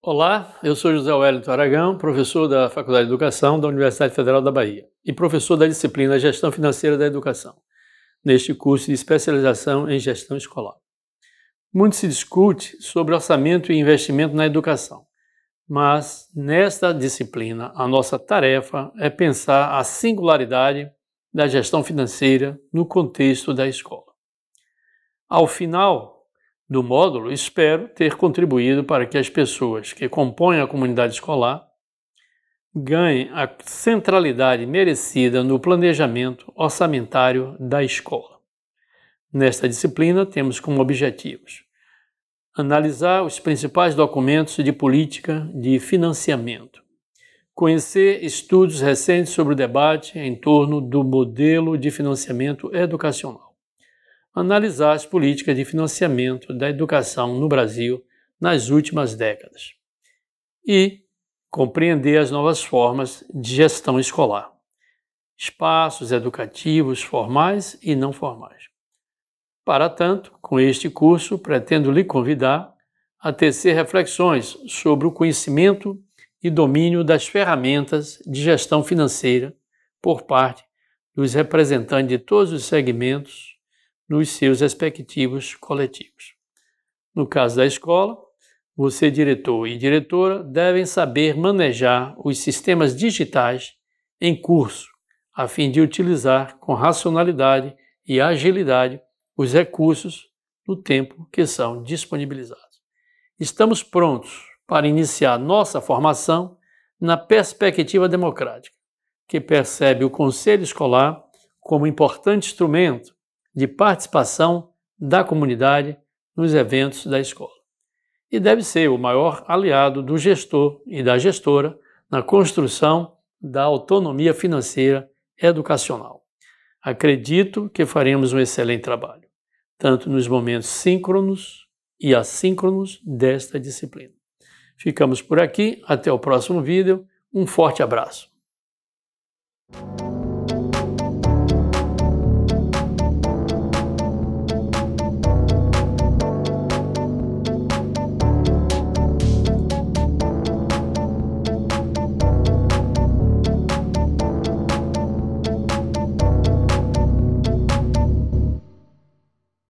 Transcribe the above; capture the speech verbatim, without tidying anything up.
Olá, eu sou José Wellington Aragão, professor da Faculdade de Educação da Universidade Federal da Bahia e professor da disciplina Gestão Financeira da Educação, neste curso de especialização em gestão escolar. Muito se discute sobre orçamento e investimento na educação, mas nesta disciplina a nossa tarefa é pensar a singularidade da gestão financeira no contexto da escola. Ao final do módulo, espero ter contribuído para que as pessoas que compõem a comunidade escolar ganhem a centralidade merecida no planejamento orçamentário da escola. Nesta disciplina, temos como objetivos analisar os principais documentos de política de financiamento, conhecer estudos recentes sobre o debate em torno do modelo de financiamento educacional, analisar as políticas de financiamento da educação no Brasil nas últimas décadas e compreender as novas formas de gestão escolar, espaços educativos formais e não formais. Para tanto, com este curso, pretendo lhe convidar a tecer reflexões sobre o conhecimento e domínio das ferramentas de gestão financeira por parte dos representantes de todos os segmentos nos seus respectivos coletivos. No caso da escola, você, diretor e diretora, devem saber manejar os sistemas digitais em curso, a fim de utilizar com racionalidade e agilidade os recursos no tempo que são disponibilizados. Estamos prontos para iniciar nossa formação na perspectiva democrática, que percebe o Conselho Escolar como importante instrumento de participação da comunidade nos eventos da escola. E deve ser o maior aliado do gestor e da gestora na construção da autonomia financeira educacional. Acredito que faremos um excelente trabalho, tanto nos momentos síncronos e assíncronos desta disciplina. Ficamos por aqui, até o próximo vídeo, um forte abraço.